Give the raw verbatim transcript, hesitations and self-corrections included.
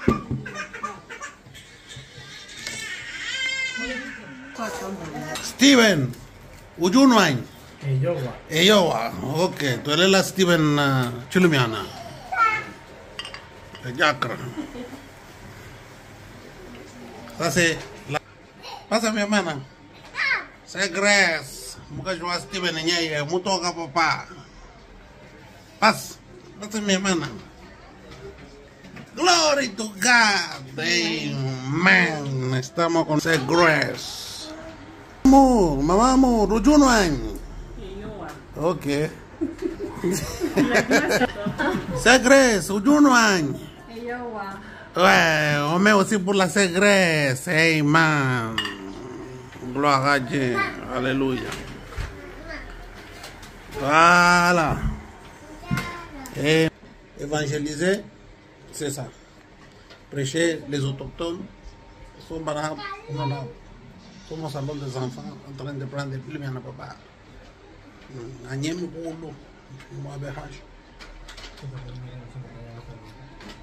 Steven, Ujunwan. Eyowa. Eyowa, ok. Tú eres la Steven uh, Chilumiana. Yakra. Pase, la... Pasa mi hermana. Se Grace. Muka jua Steven nyeye, mutoka papá. Pasa. Pasa mi hermana. Glory to God. Amen. Estamos con Se Grace. Amor, mamá amor, Ujunwan. Ok. Se Grace, Ujunwan. Ouais, on met aussi pour la Se Grace. Amen. Gloire à Dieu. Alléluia. Voilà. Et évangéliser, c'est ça. Prêcher les autochtones. Somos Somos salón des enfants en train de prendre des plumes à papa. Añem culo, no abejas.